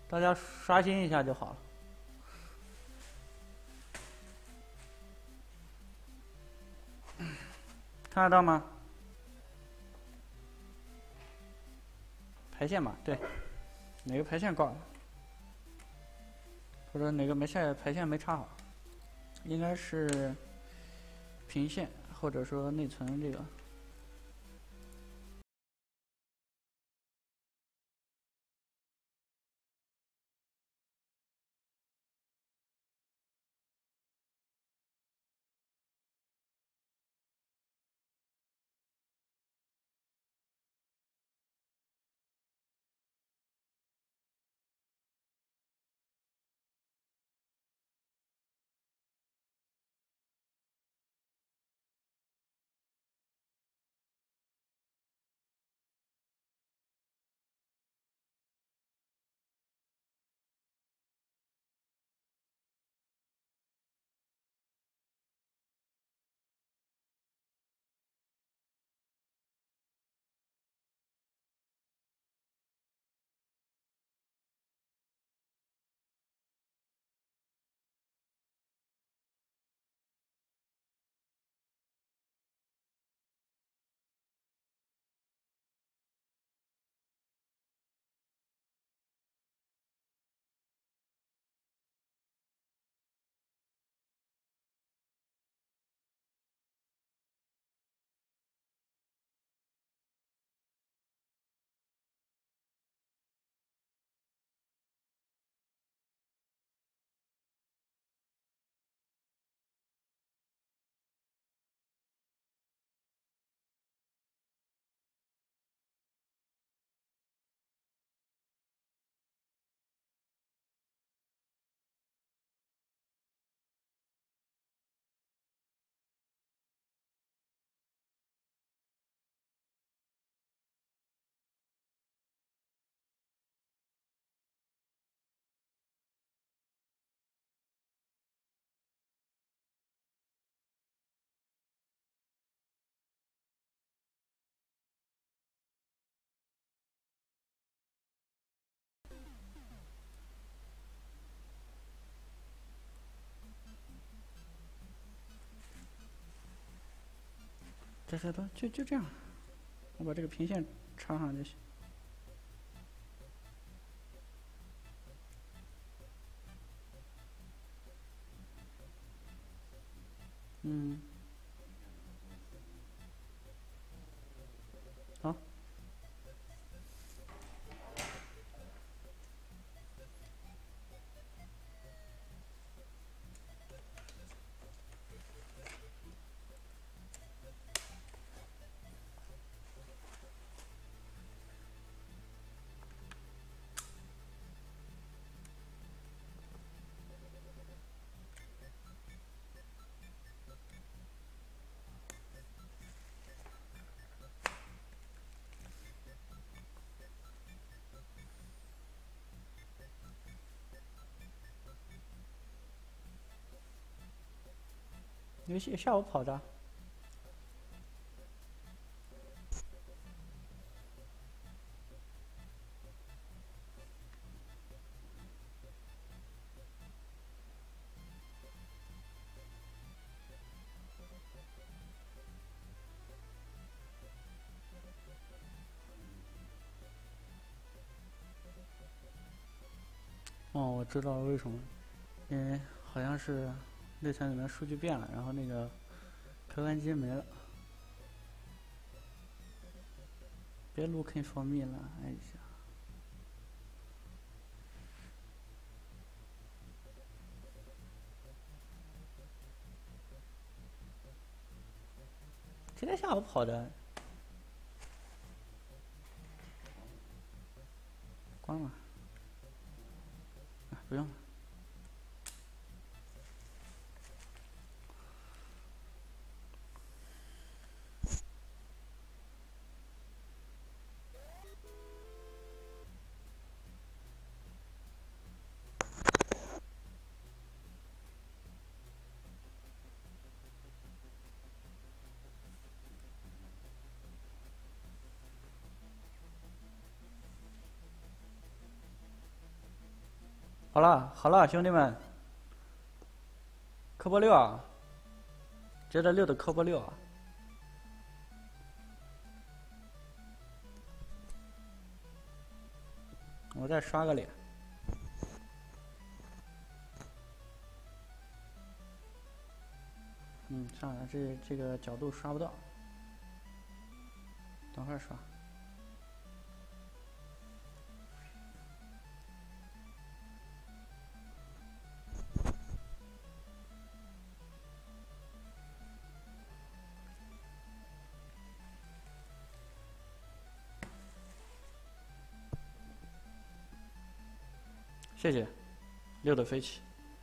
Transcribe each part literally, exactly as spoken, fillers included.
大家刷新一下就好了。看得到吗？排线嘛，对，哪个排线挂了，或者哪个没线排线没插好，应该是平线或者说内存这个。这些都就就这样，我把这个平线插上就行。嗯，好。游戏下午跑的。哦，我知道了为什么，因为好像是内存里面数据变了，然后那个开关机没了。别 looking for me 了，哎呀！今天下午跑的，关了，啊，不用了。 好了好了，兄弟们，科波六啊，接着六的科波六啊。我再刷个脸。嗯，上来这这个角度刷不到，等会儿刷。谢谢，六的飞起。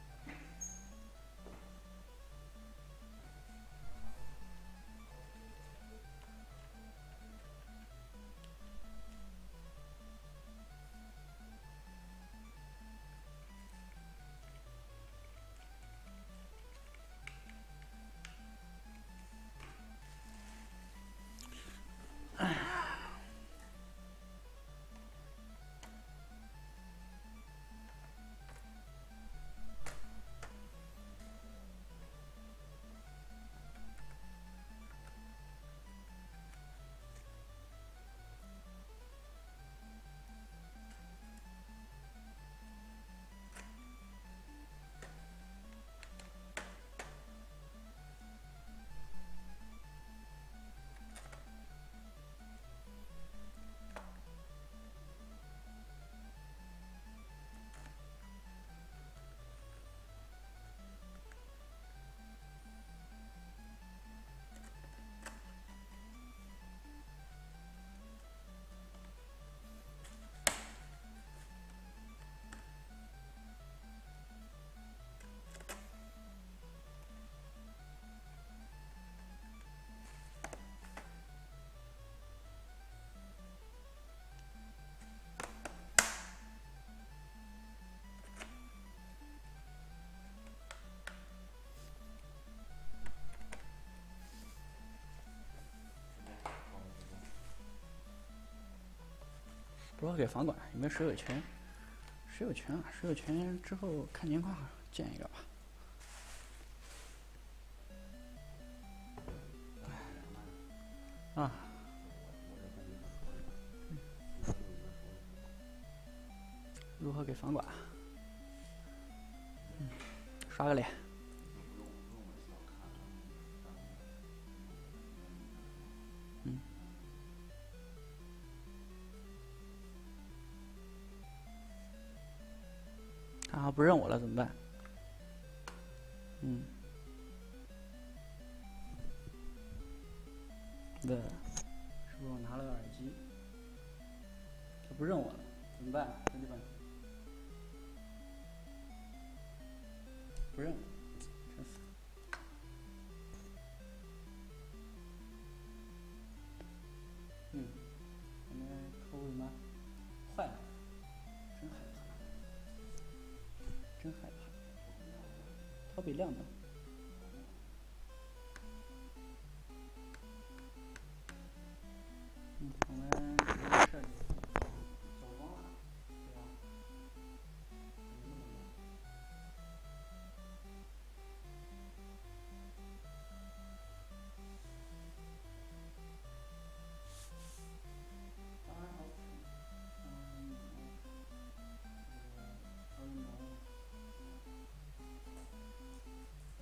不要给房管，有没有持有权？持有权啊，持有权之后看情况建一个吧。啊，如何给房管？嗯，刷个脸。嗯。他还不认我了，怎么办？嗯。对，是不是我拿了个耳机？他不认我了，怎么办，兄弟们？不认我，真是。嗯，我们客户什么坏了？真害怕，真害怕。它被亮灯。嗯，我们直接设置走光了，对吧？当然好，嗯，这个超音波。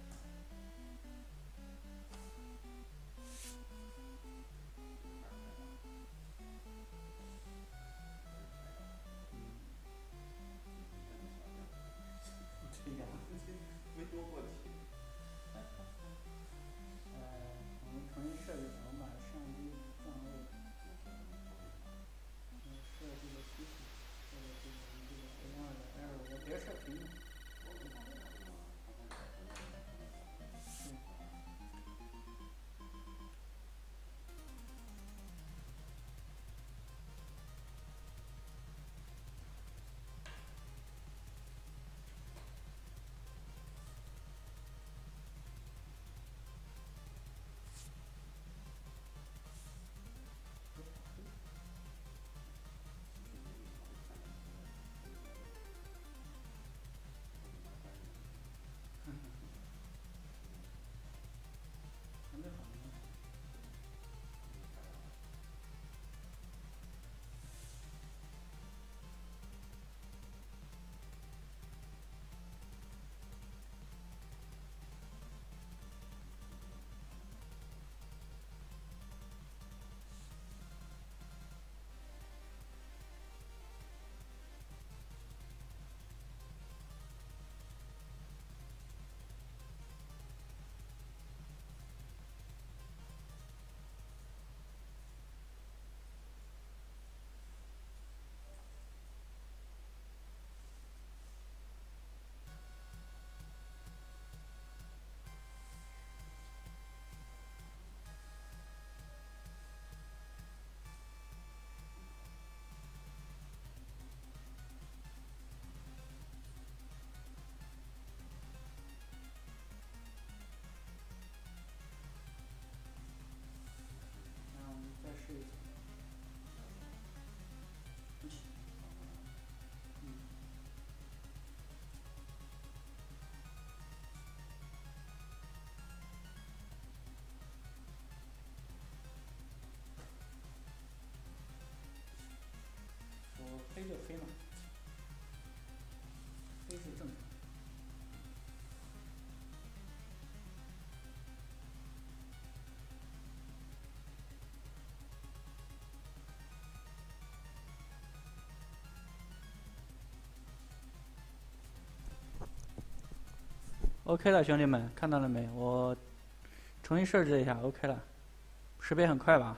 OK 了，兄弟们，看到了没？我重新设置了一下 ，OK 了，识别很快吧？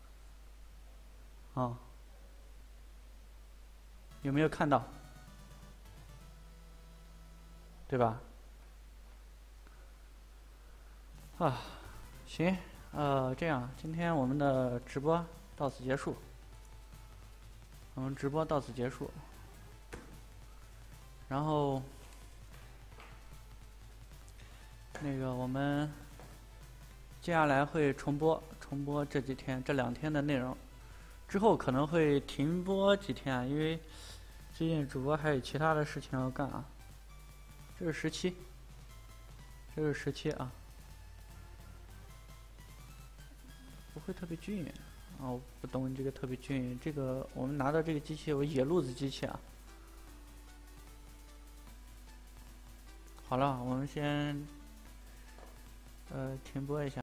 啊，有没有看到？对吧？啊，行，呃，这样，今天我们的直播到此结束。我们直播到此结束。然后，那个我们接下来会重播，重播这几天这两天的内容，之后可能会停播几天，因为最近主播还有其他的事情要干啊。这是十七，这是十七啊，不会特别均匀啊，我不懂你这个特别均匀。这个我们拿到这个机器有野路子机器啊。好了，我们先呃停播一下。